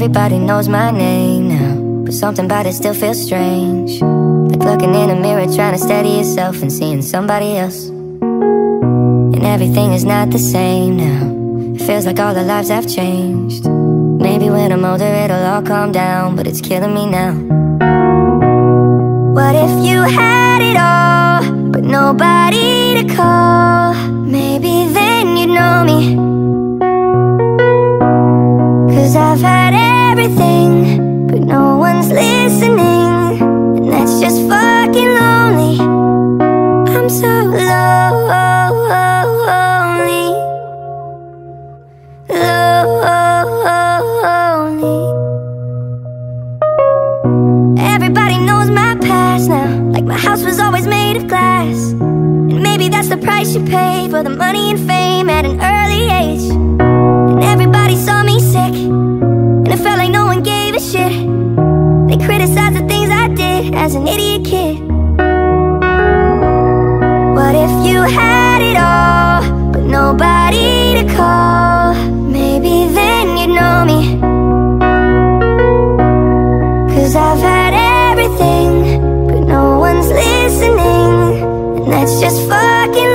everybody knows my name now, but something about it still feels strange. Like looking in a mirror, trying to steady yourself and seeing somebody else. And everything is not the same now. It feels like all our lives have changed. Maybe when I'm older it'll all calm down, but it's killing me now. What if you had it all, but nobody to call? Maybe then you'd know me. 'Cause I've had everything, but no one's listening, and that's just fucking lonely. I'm so lonely, lonely. Everybody knows my past now, like my house was always made of glass. And maybe that's the price you pay for the money and fame at an early age. And everybody saw me sick, and it felt like no one gave a shit. They criticized the things I did as an idiot kid. What if you had it all, but nobody to call? Maybe then you'd know me. 'Cause I've had everything, but no one's listening, and that's just fucking